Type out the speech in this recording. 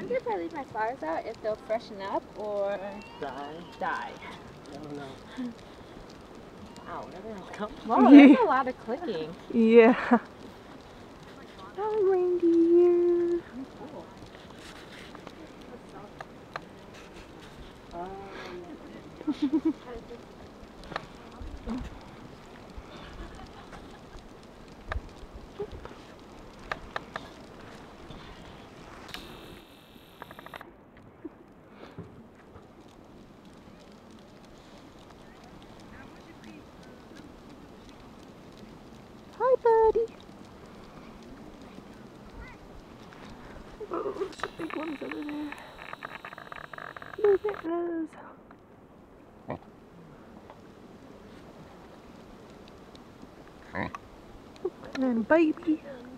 wonder if I leave my flowers out, if they'll freshen up or die. I don't know. Wow, everyone's coming. Wow, there's a lot of clicking. Yeah. Hi, reindeer. Cool. Hi, buddy. Oh, there's some big ones over there. Look at those. And baby.